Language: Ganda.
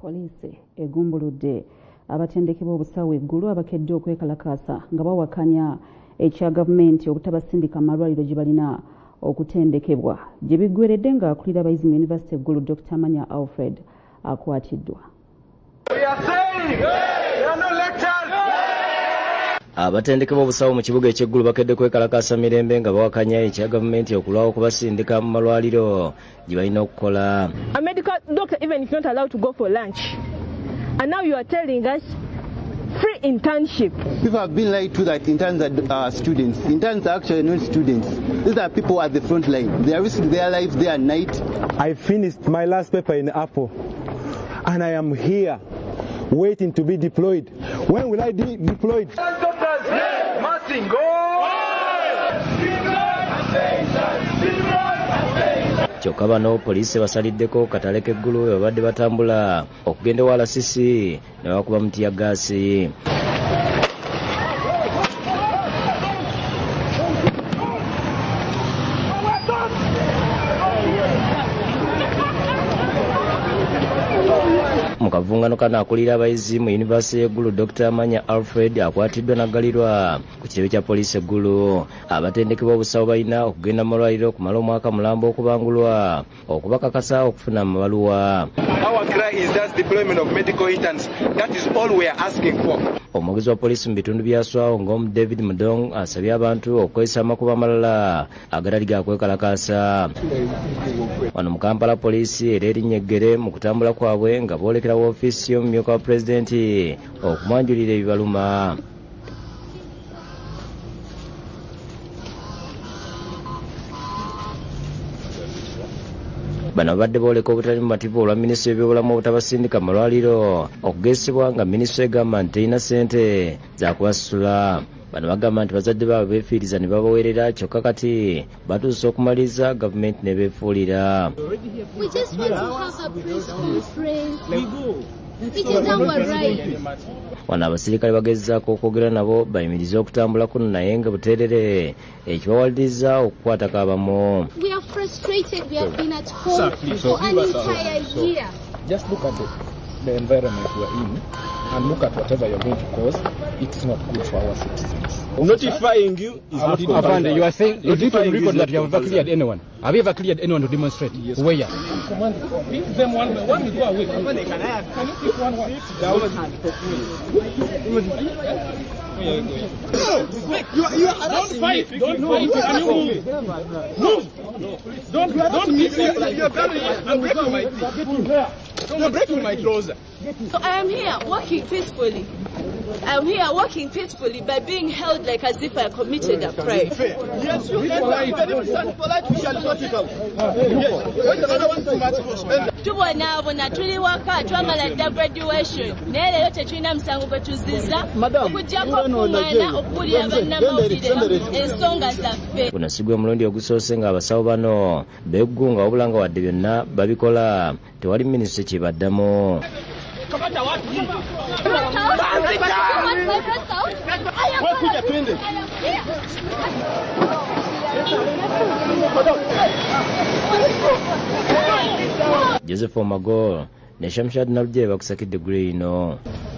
Poliisi egumbuludde abatendekebwa Obusawo eggulu abakedde okwekalakaasa nga bawakanya ekya gavumenti obutabasindika amalwaliro gye balina okutendekebwa. Gye biggweredde nga akulira abayizi mu Yunivasite eggulu Dr. Manya Alfred akwatiddwa. Abatendekebwa Obusawo mu kibuga eky'eggulu bakedde kwekalakaasa mirembe nga bawakanya ekya gavumenti okulwawo okubasindika mu malwaliro gye balina okukola. A medical doctor even is not allowed to go for lunch. And now you are telling us free internship. People have been lied to that interns are students. Interns are actually not students. These are people at the front line. They are risking their lives day and night. I finished my last paper in Apple and I am here waiting to be deployed. When will I be deployed? Kyokka bano poliisi basaliddeko katale k'eggulu we babadde batambula okugenda wala sisi ne bakuba mu Ttiyagaasi. Mu kavungano kano akulira abayizi mu Yunivasite y'eggulu Dr. Manya Alfred akwatiddwa n'aggalirwa ku kirebe kya poliisi eggulu. Abatendekebwa Obusawo balina okugenda mu malwaliro okumala omwaka mulamba okubangulwa okubakakasa okufuna amabaluwa. Our cry is just deployment of medical interns. That is all we are asking for. Omwogezi wa poliisi mu bitundu bya Swawo ng'omu David Mudong asabye abantu okukozesa amakubo amalala agatali ga kwekalakaasa. Wano mu Kampala poliisi era erinnya eggere mu kutambula kwabwe nga boolekera woofiisi y'omumyuka wa pulezidenti okumwanjulira ebibaluma. Bano babadde booleka obutali bumativu olwa minisitule y'ebyobulamu obutabasindika mu malwaliro okugezesebwa nga minisitule egamba nti terina ssente za kubasasula. Bano bagamba nti bazadde baabwe beefiiriza ne babaweerera kyokka kati batuuse okumaliriza gavumenti ne beefuulira. Wano abasirikale bagezzaako okwogera nabo bayimirize okutambula kuno naye nga buteerere ekibawaliriza okukwatako abamu. Just look at the environment we are in and look at whatever you're going to cause. It is not good for our citizens. Notifying you is not good. Avande, you are saying you didn't record that you have ever cleared anyone. Have you ever cleared anyone to demonstrate? Yes. Where? Command, pick them one by one. Go away. Avande, can you pick one? You are harassing me. Don't fight. Can you move? Move. Don't miss me. You're breaking my feet. You're breaking my trousers. So I am here working peacefully. I am here working peacefully by being held like as if I committed a crime. Yes, you can stand polite. We shall sort it out. Yes. Another one too much for spend. Tubonaabona tuli waka twamala dda graduation naye leero tetulina musango gwe tuzizza okuggyako okuŋŋaana okuwulira bannamawulire ensonga zaffe. Guno si gwe mulundi ogusoose nga abasawo bano beeggunga wabula nga wadde byonna babikola tewali minisitule kyebaddamu. Joseph Omagol ne Shamshad Naluje bakusakidde gule ino.